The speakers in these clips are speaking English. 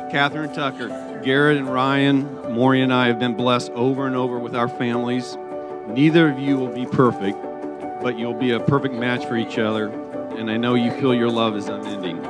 Catherine Tucker, Garrett and Ryan, Maury and I have been blessed over and over with our families. Neither of you will be perfect, but you'll be a perfect match for each other, and I know you feel your love is unending.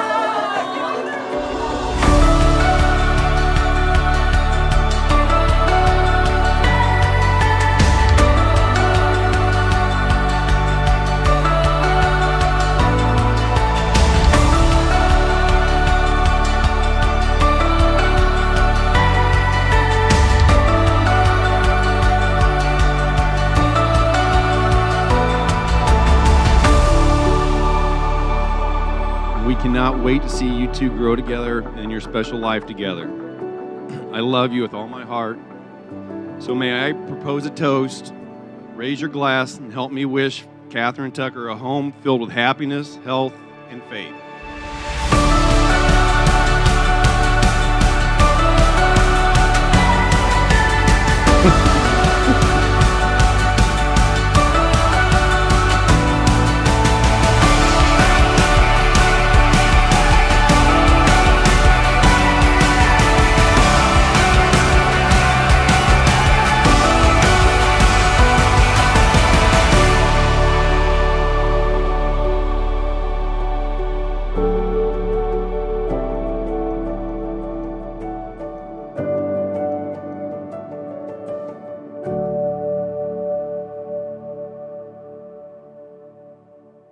We cannot wait to see you two grow together in your special life together. I love you with all my heart. So may I propose a toast, raise your glass, and help me wish Catherine Tucker a home filled with happiness, health, and faith.